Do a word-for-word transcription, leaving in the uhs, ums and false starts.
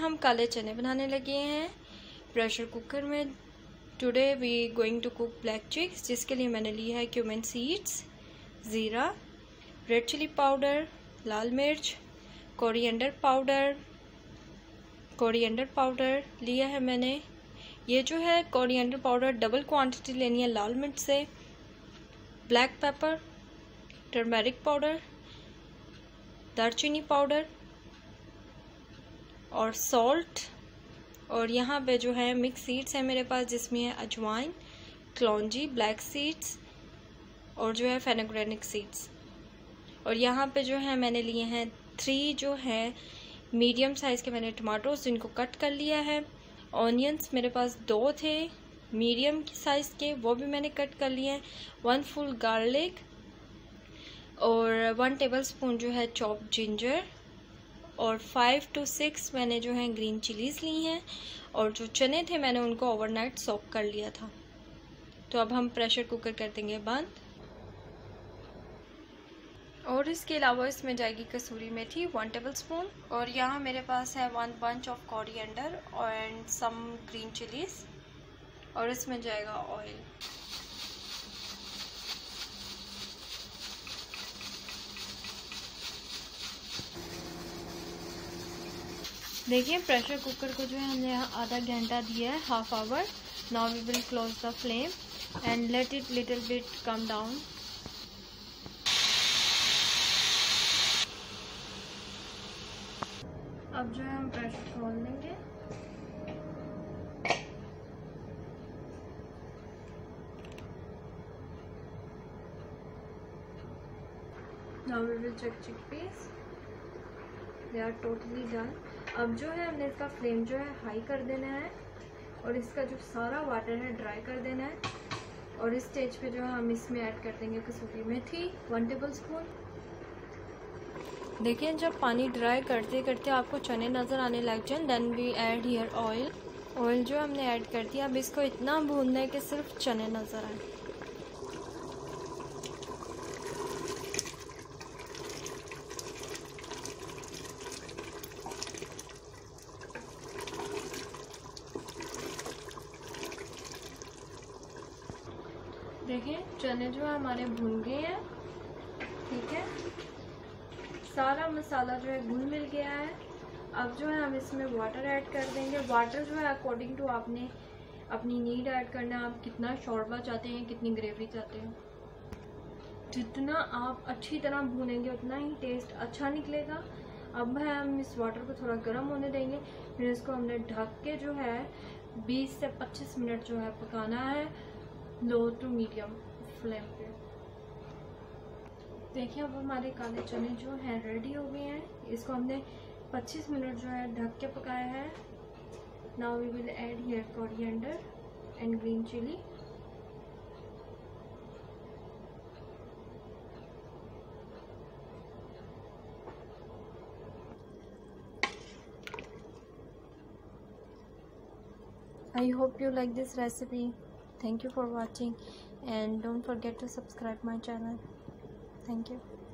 हम काले चने बनाने लगे हैं प्रेशर कुकर में। Today we going to cook black chicks, जिसके लिए मैंने लिया है क्यूमिन सीड्स, ज़ीरा, रेड चिली पाउडर, लाल मिर्च, कोरिएंडर पाउडर कोरिएंडर पाउडर लिया है मैंने। ये जो है कोरिएंडर पाउडर डबल क्वांटिटी लेनी है लाल मिर्च से। ब्लैक पेपर, टर्मेरिक पाउडर, दालचीनी पाउडर और सॉल्ट। और यहाँ पे जो है मिक्स सीड्स है मेरे पास, जिसमें है अजवाइन, क्लौंजी, ब्लैक सीड्स और जो है फेनुग्रेक सीड्स। और यहाँ पे जो है मैंने लिए हैं थ्री जो है मीडियम साइज़ के मैंने टमाटोस, जिनको कट कर लिया है। ऑनियंस मेरे पास दो थे मीडियम साइज़ के, वो भी मैंने कट कर लिए हैं। वन फुल गार्लिक और वन टेबलस्पून जो है चॉप्ड जिंजर और फाइव टू सिक्स मैंने जो है ग्रीन चिलीज़ ली हैं। और जो चने थे मैंने उनको ओवरनाइट सोक कर लिया था। तो अब हम प्रेशर कुकर कर देंगे बंद। और इसके अलावा इसमें जाएगी कसूरी मेथी वन टेबलस्पून। और यहाँ मेरे पास है one bunch of coriander and some green chillies. और इसमें जाएगा ऑयल। देखिए प्रेशर कुकर को जो है हमने यहाँ आधा घंटा दिया है, half hour. Now we will close the flame and let it little bit come down. अब जो है हम प्रेशर खोल देंगे। Now we will check chickpeas. They are totally done. अब जो है हमने इसका फ्लेम जो है हाई कर देना है और इसका जो सारा वाटर है ड्राई कर देना है। और इस स्टेज पे जो है हम इसमें ऐड कर देंगे कसूरी मेथी वन टेबल स्पून। देखिए जब पानी ड्राई करते करते आपको चने नज़र आने लग जाए, then we add here oil. Oil जो हमने ऐड कर दिया, अब इसको इतना भूनना है कि सिर्फ चने नज़र आए। देखिए चने जो है हमारे भून गए हैं, ठीक है। सारा मसाला जो है घुल मिल गया है। अब जो है हम इसमें वाटर ऐड कर देंगे। वाटर जो है अकॉर्डिंग टू आपने अपनी नीड ऐड करना है। आप कितना शोरबा चाहते हैं, कितनी ग्रेवी चाहते हैं। जितना आप अच्छी तरह भूनेंगे उतना ही टेस्ट अच्छा निकलेगा। अब है हम इस वाटर को थोड़ा गर्म होने देंगे, फिर इसको हमने ढक के जो है बीस से पच्चीस मिनट जो है पकाना है, लो टू मीडियम फ्लेम पे। देखिए अब हमारे काले चने जो हैं रेडी हो गए हैं। इसको हमने पच्चीस मिनट जो है ढक के पकाया है। Now we will add here coriander and green chilli. I hope you like this recipe. Thank you for watching and don't forget to subscribe my channel. Thank you.